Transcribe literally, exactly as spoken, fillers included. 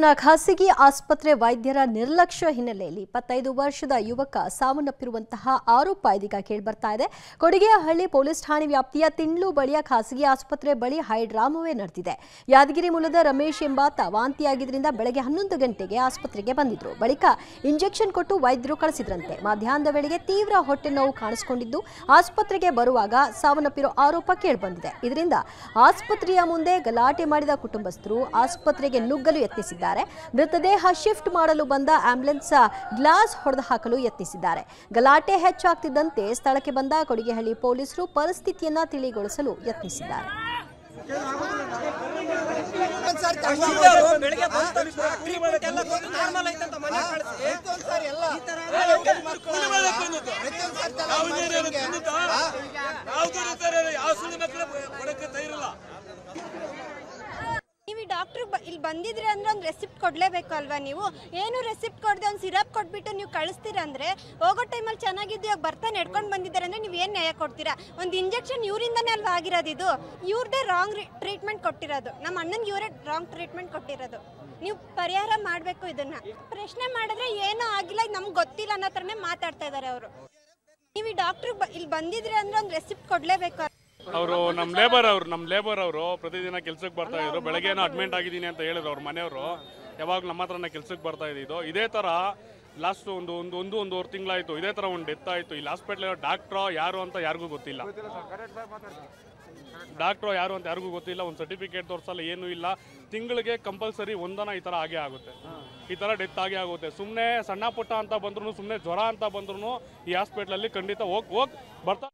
ಬೆಂಗಳೂರಿನ ಖಾಸಗಿ ಆಸ್ಪತ್ರೆ ವೈದ್ಯರ ನಿರ್ಲಕ್ಷ್ಯ ಹಿನ್ನೆಲೆಯಲ್ಲಿ ಇಪ್ಪತ್ತೈದು ವರ್ಷದ ಯುವಕ ಸಾವನ್ನಪ್ಪಿರುವಂತಹ ಆರೋಪ ಇದೀಗ ಕೇಳಿಬರ್ತಾ ಇದೆ. ಕೊಡಿಗೆಹಳ್ಳಿ ಪೊಲೀಸ್ ಠಾಣೆ ವ್ಯಾಪ್ತಿಯ ತಿಂಡ್ಲು ಬಳಿಯ ಖಾಸಗಿ ಆಸ್ಪತ್ರೆ ಬಳಿ ಹೈಡ್ರಾಮವೇ ನಡೆದಿದೆ. ಯಾದಗಿರಿ ಮೂಲದ ರಮೇಶ್ ಎಂಬಾತ ವಾಂತಿಯಾಗಿದ್ದರಿಂದ ಬೆಳಗ್ಗೆ ಹನ್ನೊಂದು ಗಂಟೆಗೆ ಆಸ್ಪತ್ರೆಗೆ ಬಂದಿದ್ರು. ಬಳಿಕ ಇಂಜೆಕ್ಷನ್ ಕೊಟ್ಟು ವೈದ್ಯರು ಕಳಿಸಿದ್ರಂತೆ. ಮಧ್ಯಾಹ್ನದ ವೇಳೆಗೆ ತೀವ್ರ ಹೊಟ್ಟೆ ನೋವು ಕಾಣಿಸಿಕೊಂಡಿದ್ದು ಆಸ್ಪತ್ರೆಗೆ ಬರುವಾಗ ಸಾವನ್ನಪ್ಪಿರೋ ಆರೋಪ ಕೇಳಿಬಂದಿದೆ. ಇದರಿಂದ ಆಸ್ಪತ್ರೆಯ ಮುಂದೆ ಗಲಾಟೆ ಮಾಡಿದ ಕುಟುಂಬಸ್ಥರು ಆಸ್ಪತ್ರೆಗೆ ನುಗ್ಗಲು ಯತ್ನಿಸಿದ್ದಾರೆ. ಮೃತದೇಹ ಶಿಫ್ಟ್ ಮಾಡಲು ಬಂದ ಆಂಬ್ಯುಲೆನ್ಸ್ ಗ್ಲಾಸ್ ಹೊಡೆದು ಹಾಕಲು ಯತ್ನಿಸಿದ್ದಾರೆ. ಗಲಾಟೆ ಹೆಚ್ಚಾಗ್ತಿದ್ದಂತೆ ಸ್ಥಳಕ್ಕೆ ಬಂದ ಕೊಡಿಗೆಹಳ್ಳಿ ಪೊಲೀಸರು ಪರಿಸ್ಥಿತಿಯನ್ನ ತಿಳಿಗೊಳಿಸಲು ಯತ್ನಿಸಿದ್ದಾರೆ. ನೀವು ಡಾಕ್ಟರ್ ಇಲ್ಲಿ ಬಂದಿದ್ರೆ ಅಂದ್ರೆ ಒಂದು ರೆಸಿಪ್ಟ್ ಕೊಡ್ಲೇಬೇಕು ಅಲ್ವಾ? ನೀವು ಏನು ರೆಸಿಪ್ಟ್ ಕೊಡದೆ ಒಂದು ಸಿರಪ್ ಕೊಟ್ಬಿಟ್ಟು ನೀವು ಕಳಿಸ್ತೀರಂದ್ರೆ ಹೋಗೋ ಟೈಮಲ್ಲಿ ಚೆನ್ನಾಗಿದ್ದು ಇವಾಗ ಬರ್ತಾ ನಡ್ಕೊಂಡು ಬಂದಿದ್ದಾರೆ ಅಂದ್ರೆ ನೀವು ಏನು ನ್ಯಾಯ ಕೊಡ್ತೀರಾ? ಒಂದು ಇಂಜೆಕ್ಷನ್ ಇವರಿಂದನೇ ಅಲ್ವಾ ಆಗಿರೋದು? ಇದು ಇವ್ರದೇ ರಾಂಗ್ ಟ್ರೀಟ್ಮೆಂಟ್ ಕೊಟ್ಟಿರೋದು. ನಮ್ಮ ಅಣ್ಣನಿಗೆ ಇವರೇ ರಾಂಗ್ ಟ್ರೀಟ್ಮೆಂಟ್ ಕೊಟ್ಟಿರೋದು. ನೀವು ಪರಿಹಾರ ಮಾಡಬೇಕು. ಇದನ್ನ ಪ್ರಶ್ನೆ ಮಾಡಿದ್ರೆ ಏನೂ ಆಗಿಲ್ಲ, ನಮ್ಗೆ ಗೊತ್ತಿಲ್ಲ ಅನ್ನೋ ಥರನೇ ಮಾತಾಡ್ತಾ ಇದ್ದಾರೆ ಅವರು. ನೀವು ಡಾಕ್ಟರ್ ಇಲ್ಲಿ ಬಂದಿದ್ರೆ ಅಂದ್ರೆ ಒಂದು ರೆಸಿಪ್ಟ್ ಕೊಡ್ಲೇಬೇಕು. ಅವರು ನಮ್ಮ ಲೇಬರ್ ಅವರು ನಮ್ಮ ಲೇಬರ್ ಅವರು ಪ್ರತಿದಿನ ಕೆಲ್ಸಕ್ಕೆ ಬರ್ತಾ ಇದ್ರು. ಬೆಳಗ್ಗೆನೂ ಅಡ್ಮಿಟ್ ಆಗಿದ್ದೀನಿ ಅಂತ ಹೇಳಿದ್ರು ಅವ್ರ ಮನೆಯವರು. ಯಾವಾಗ ನಮ್ಮ ಹತ್ರನೇ ಕೆಲ್ಸಕ್ಕೆ ಬರ್ತಾ ಇದ್ದಿದ್ದು. ಇದೇ ಥರ ಲಾಸ್ಟ್ ಒಂದು ಒಂದು ಒಂದು ಒಂದೂವರೆ ತಿಂಗಳಾಯಿತು. ಇದೇ ಥರ ಒಂದು ಡೆತ್ ಆಯಿತು. ಇಲ್ಲಿ ಹಾಸ್ಪಿಟ್ಲ್ ಡಾಕ್ಟ್ರೋ ಯಾರು ಅಂತ ಯಾರಿಗೂ ಗೊತ್ತಿಲ್ಲ. ಡಾಕ್ಟ್ರೋ ಯಾರು ಅಂತ ಯಾರಿಗೂ ಗೊತ್ತಿಲ್ಲ. ಒಂದು ಸರ್ಟಿಫಿಕೇಟ್ ತೋರಿಸಲ್ಲ, ಏನೂ ಇಲ್ಲ. ತಿಂಗಳಿಗೆ ಕಂಪಲ್ಸರಿ ಒಂದನ ಈ ಥರ ಆಗೇ ಆಗುತ್ತೆ. ಈ ಥರ ಡೆತ್ ಆಗೇ ಆಗುತ್ತೆ. ಸುಮ್ಮನೆ ಸಣ್ಣ ಪುಟ್ಟ ಅಂತ ಬಂದ್ರು, ಸುಮ್ಮನೆ ಜ್ವರ ಅಂತ ಬಂದ್ರು ಈ ಹಾಸ್ಪಿಟ್ಲಲ್ಲಿ ಖಂಡಿತ ಹೋಗಿ ಹೋಗಿ ಬರ್ತಾ